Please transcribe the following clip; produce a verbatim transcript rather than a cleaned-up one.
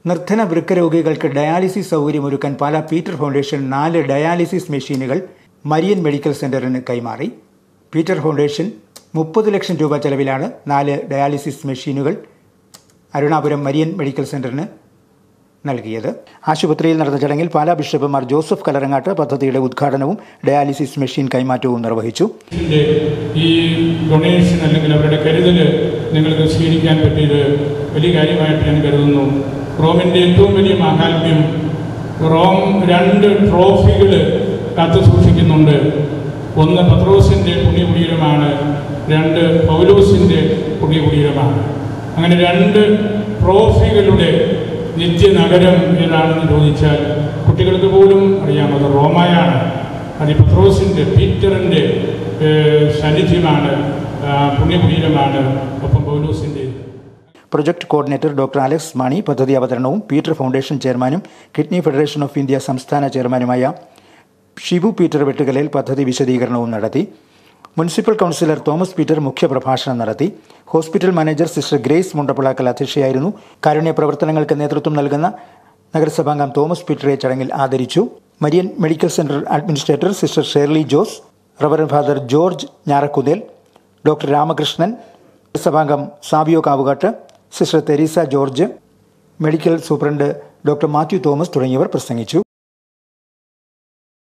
നിർധന വൃക്കരോഗികൾക്ക് ഡയാലിസിസ് സൗകര്യമൊരുക്കാൻ പാലാ പീറ്റർ ഫൗണ്ടേഷൻ നാല് ഡയാലിസിസ് മെഷീനുകൾ മരിയൻ മെഡിക്കൽ സെന്ററിന് കൈമാറി. പീറ്റർ ഫൗണ്ടേഷൻ മുപ്പത് ലക്ഷം രൂപ ചെലവിലാണ് നാല് ഡയാലിസിസ് മെഷീനുകൾ അരുണാപുരം മരിയൻ മെഡിക്കൽ സെന്ററിന് നൽകിയത്. ആശുപത്രിയിൽ നടന്ന ചടങ്ങിൽ പാലാ ബിഷപ്പ് മാർ ജോസഫ് കലറങ്ങാട്ട് പദ്ധതിയുടെ ഉദ്ഘാടനവും ഡയാലിസിസ് മെഷീൻ കൈമാറ്റവും നിർവഹിച്ചു. ഈ ഡൊണേഷൻ അല്ലെങ്കിൽ അവരുടെ കരുതൽ നിങ്ങൾക്ക് സ്വീകരിക്കാൻ പറ്റിയത് വലിയ കാര്യമായിട്ട് ഞാൻ കരുതുന്നു. റോമിൻ്റെ ഏറ്റവും വലിയ മാഹാത്മ്യം, റോം രണ്ട് ട്രോഫികൾ കാത്തു സൂക്ഷിക്കുന്നുണ്ട്. ഒന്ന് പത്രോസിൻ്റെ പുണ്യകുടീരമാണ്, രണ്ട് പൗലോസിൻ്റെ പുണ്യകുടീരമാണ്. അങ്ങനെ രണ്ട് ട്രോഫികളുടെ നിത്യനഗരം ഏതാണെന്ന് ചോദിച്ചാൽ കുട്ടികൾക്ക് പോലും അറിയാമത് റോമയാണ്. അത് പത്രോസിൻ്റെ പീറ്ററിൻ്റെ സാന്നിധ്യമാണ്, പുണ്യകുടീരമാണ്. ഒപ്പം പൗലോസിൻ്റെ. Project coordinator doctor Alex Mani പദ്ധതി അവതരണവും പീറ്റർ ഫൗണ്ടേഷൻ ചെയർമാനും കിഡ്നി ഫെഡറേഷൻ ഓഫ് ഇന്ത്യ സംസ്ഥാന ചെയർമാനുമായ ഷിബു പീറ്റർ വെട്ടുകലയിൽ പദ്ധതി വിശദീകരണവും നടത്തി. മുനിസിപ്പൽ കൗൺസിലർ തോമസ് പീറ്റർ മുഖ്യപ്രഭാഷണം നടത്തി. Hospital manager sister Grace Mundappalakkal അധ്യക്ഷയായിരുന്നു. കാരുണ്യ പ്രവർത്തനങ്ങൾക്ക് നേതൃത്വം നൽകുന്ന നഗരസഭാംഗം തോമസ് പീറ്ററെ ചടങ്ങിൽ ആദരിച്ചു. Marian medical centre administrator sister Shirley Jose, reverend father George Njarakkuthel, doctor Ramakrishnan, നഗരസഭാംഗം Sabio Kavukattu, sister Teresa George, medical superintendent doctor Mathew Thomas തുടങ്ങിയവർ പ്രസംഗിച്ചു.